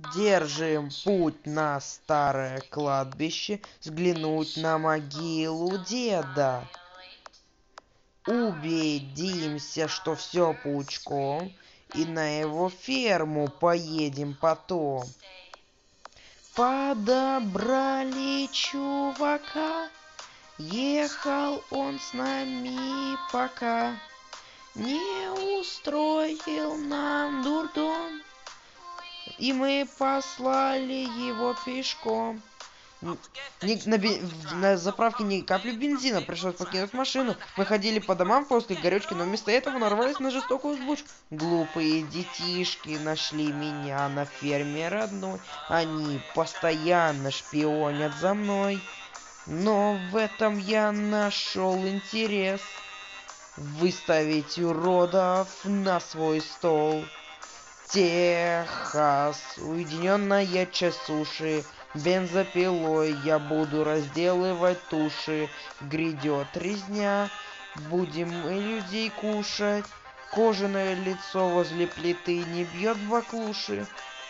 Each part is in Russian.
Держим путь на старое кладбище, взглянуть на могилу деда. Убедимся, что все пучком, и на его ферму поедем потом. Подобрали чувака, ехал он с нами пока. Не устроил нам дурдом, и мы послали его пешком. На заправке ни капли бензина, пришлось покинуть машину. Мы ходили по домам после горючки, но вместо этого нарвались на жестокую взбучку. Глупые детишки нашли меня на ферме родной. Они постоянно шпионят за мной. Но в этом я нашел интерес. Выставить уродов на свой стол. Техас, уединенная часть суши. Бензопилой я буду разделывать туши. Грядет резня, будем мы людей кушать. Кожаное лицо возле плиты не бьет баклуши.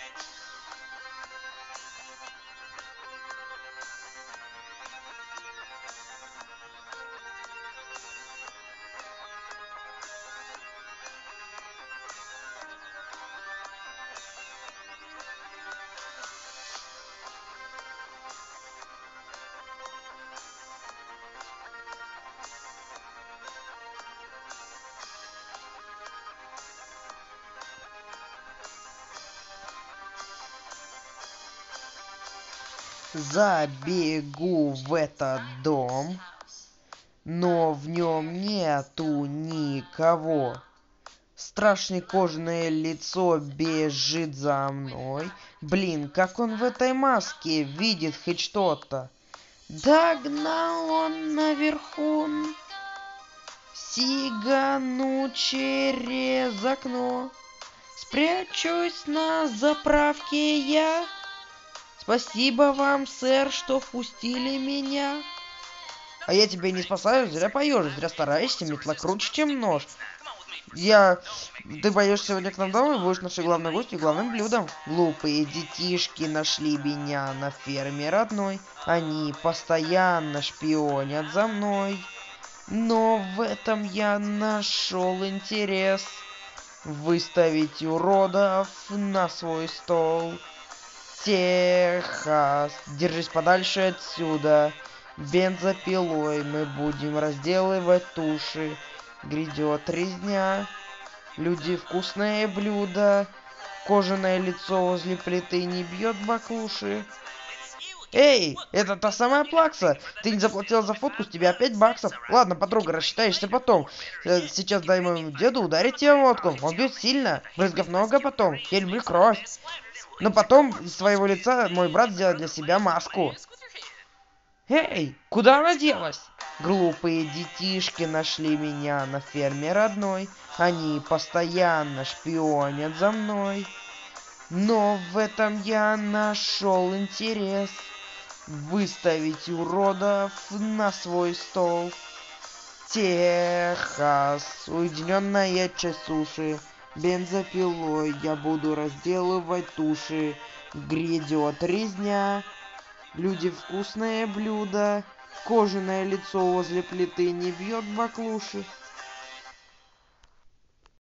Забегу в этот дом, но в нем нету никого. Страшное кожаное лицо бежит за мной. Блин, как он в этой маске видит хоть что-то? Догнал он наверху. Сигану через окно. Спрячусь на заправке я. Спасибо вам, сэр, что впустили меня. А я тебя не спасаю, зря поешь, зря стараешься, метла круче, чем нож. Ты поешь сегодня к нам домой и будешь нашей главной гостью и главным блюдом. Глупые детишки нашли меня на ферме родной. Они постоянно шпионят за мной. Но в этом я нашел интерес. Выставить уродов на свой стол. Техас, держись подальше отсюда. Бензопилой мы будем разделывать туши. Грядет резня. Люди вкусное блюдо. Кожаное лицо возле плиты не бьет баклуши. Эй, это та самая плакса. Ты не заплатила за фотку, с тебя 5 баксов. Ладно, подруга, рассчитаешься потом. Сейчас дай моему деду ударить тебя водком. Он бьет сильно, брызгов много потом. Я люблю кровь. Но потом из своего лица мой брат сделает для себя маску. Эй, куда она делась? Глупые детишки нашли меня на ферме родной. Они постоянно шпионят за мной. Но в этом я нашел интерес. Выставить уродов на свой стол. Техас, уединенная часть суши. Бензопилой я буду разделывать туши. Грядет резня. Люди вкусное блюдо. Кожаное лицо возле плиты не бьет баклуши.